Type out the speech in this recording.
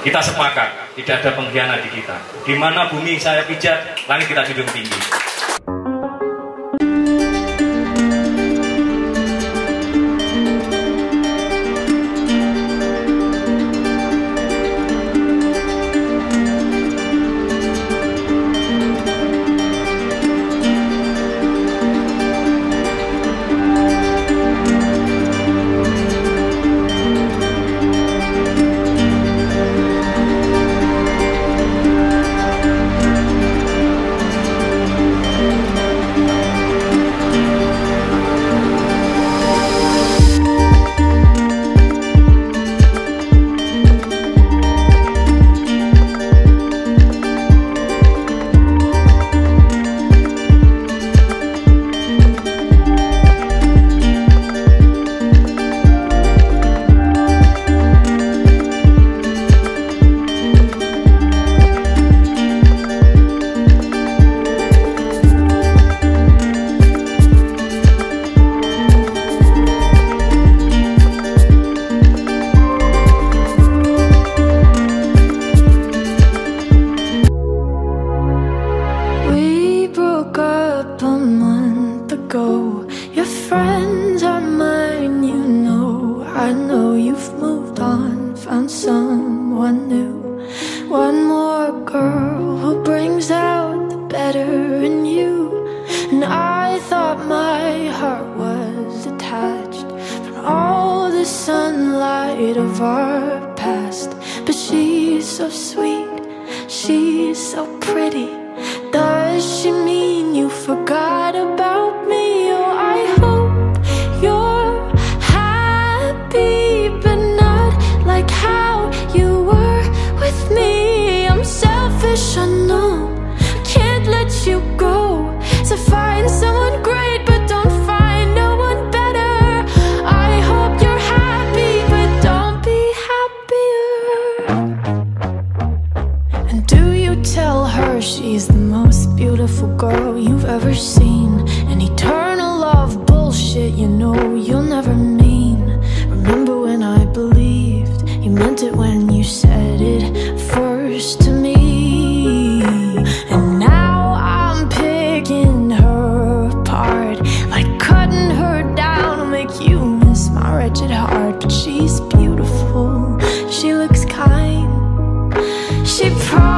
Kita sepakat, tidak ada pengkhianat di kita. Di mana bumi saya pijat, langit kita junjung tinggi. Your friends are mine, you know. I know you've moved on, found someone new. One more girl who brings out the better in you. And I thought my heart was detached from all the sunlight of our past. But she's so sweet, she's so pretty. Does she mean you forgot about me? Oh, I hope you're happy, but not like how you were with me. I'm selfish, I know, can't let you go. So find someone great, but don't find no one better. I hope you're happy, but don't be happier. And do you tell her she's the most beautiful girl you've ever seen? An eternal love bullshit, you know you'll never mean. Remember when I believed you meant it when you said it first to me. And now I'm picking her apart, like cutting her down to make you miss my wretched heart. But she's beautiful, she looks kind, she